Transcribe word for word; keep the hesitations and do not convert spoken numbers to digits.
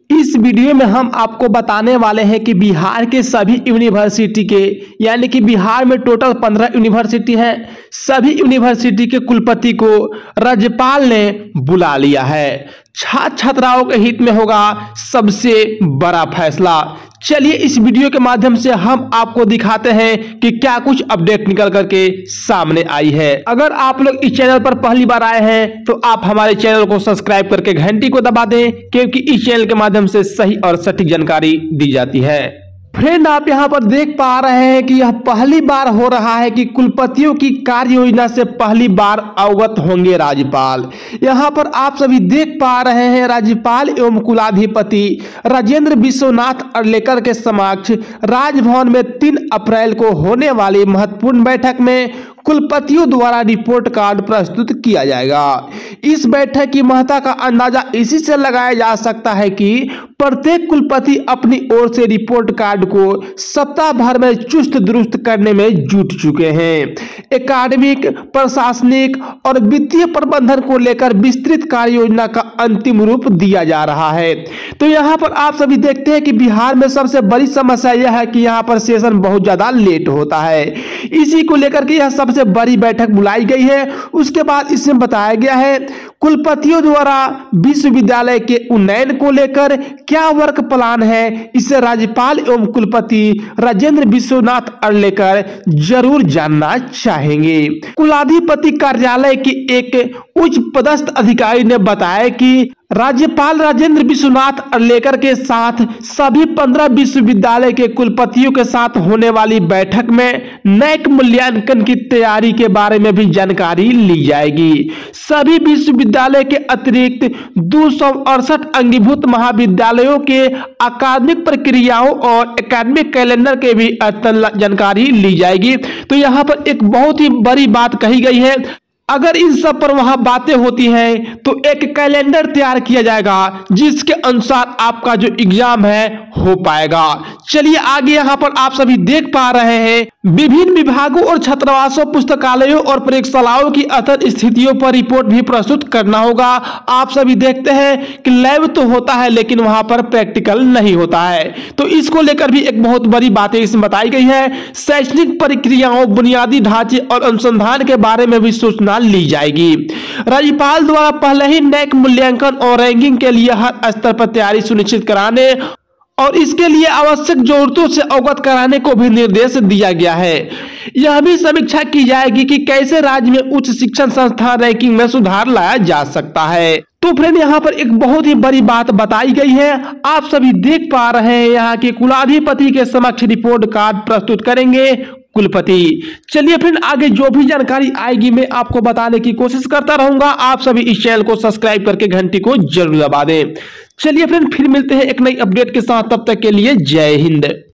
इस वीडियो में हम आपको बताने वाले हैं कि बिहार के सभी यूनिवर्सिटी के यानी कि बिहार में टोटल पंद्रह यूनिवर्सिटी है, सभी यूनिवर्सिटी के कुलपति को राज्यपाल ने बुला लिया है। छात्र छात्राओं के हित में होगा सबसे बड़ा फैसला। चलिए इस वीडियो के माध्यम से हम आपको दिखाते हैं कि क्या कुछ अपडेट निकल करके सामने आई है। अगर आप लोग इस चैनल पर पहली बार आए हैं तो आप हमारे चैनल को सब्सक्राइब करके घंटी को दबा दें, क्योंकि इस चैनल के माध्यम से सही और सटीक जानकारी दी जाती है। फ्रेंड, आप यहां पर देख पा रहे हैं कि यह पहली बार हो रहा है कि कुलपतियों की कार्य योजना से पहली बार अवगत होंगे राज्यपाल। यहां पर आप सभी देख पा रहे हैं राज्यपाल एवं कुलाधिपति राजेंद्र विश्वनाथ अर्लेकर के समक्ष राजभवन में तीन अप्रैल को होने वाली महत्वपूर्ण बैठक में कुलपतियों द्वारा रिपोर्ट कार्ड प्रस्तुत किया जाएगा। इस बैठक की महत्ता का अंदाजा इसी से लगाया जा सकता है कि प्रत्येक कुलपति अपनी ओर से रिपोर्ट कार्ड को सप्ताह भर में चुस्त दुरुस्त करने में जुट चुके हैं। एकेडमिक, प्रशासनिक और वित्तीय प्रबंधन को लेकर विस्तृत कार्य योजना का अंतिम रूप दिया जा रहा है। तो यहाँ पर आप सभी देखते हैं कि बिहार में सबसे बड़ी समस्या यह है कि यहाँ पर सेशन बहुत ज्यादा लेट होता है। इसी को लेकर के यह सबसे बड़ी बैठक बुलाई गई है। उसके बाद इसमें बताया गया है कुलपतियों द्वारा विश्वविद्यालय के उन्नयन को लेकर क्या वर्क प्लान है, इसे राज्यपाल एवं कुलपति राजेंद्र विश्वनाथ अर्लेकर जरूर जानना चाहेंगे। कुलाधिपति कार्यालय के एक उच्च पदस्थ अधिकारी ने बताया कि राज्यपाल राजेंद्र विश्वनाथ अर्लेकर के साथ सभी पंद्रह विश्वविद्यालय के कुलपतियों के साथ होने वाली बैठक में नैक मूल्यांकन की तैयारी के बारे में भी जानकारी ली जाएगी। सभी विश्वविद्यालय के अतिरिक्त दो सौ अड़सठ अंगीभूत महाविद्यालयों के अकादमिक प्रक्रियाओं और एकेडमिक कैलेंडर के भी अद्यतन जानकारी ली जाएगी। तो यहाँ पर एक बहुत ही बड़ी बात कही गई है। अगर इन सब पर वहां बातें होती हैं तो एक कैलेंडर तैयार किया जाएगा जिसके अनुसार आपका जो एग्जाम है हो पाएगा। चलिए आगे यहाँ पर आप सभी देख पा रहे हैं विभिन्न विभागों और छात्रावासों, पुस्तकालयों और प्रयोगशालाओं की अथक स्थितियों पर रिपोर्ट भी प्रस्तुत करना होगा। आप सभी देखते हैं कि लैब तो होता है लेकिन वहां पर प्रैक्टिकल नहीं होता है, तो इसको लेकर भी एक बहुत बड़ी बातें इसमें बताई गई है। शैक्षणिक प्रक्रियाओं, बुनियादी ढांचे और अनुसंधान के बारे में भी सूचना ली जाएगी। राज्यपाल द्वारा पहले ही नैक मूल्यांकन और रैंकिंग के लिए हर स्तर पर तैयारी सुनिश्चित कराने और इसके लिए आवश्यक जरूरतों से अवगत कराने को भी निर्देश दिया गया है। यह भी समीक्षा की जाएगी कि कैसे राज्य में उच्च शिक्षण संस्थान रैंकिंग में सुधार लाया जा सकता है। तो फ्रेंड, यहाँ पर एक बहुत ही बड़ी बात बताई गई है। आप सभी देख पा रहे हैं यहाँ के कुलाधिपति के समक्ष रिपोर्ट कार्ड प्रस्तुत करेंगे कुलपति। चलिए फ्रेंड, आगे जो भी जानकारी आएगी मैं आपको बताने की कोशिश करता रहूंगा। आप सभी इस चैनल को सब्सक्राइब करके घंटी को जरूर दबा दें। चलिए फ्रेंड, फिर मिलते हैं एक नई अपडेट के साथ, तब तक के लिए जय हिंद।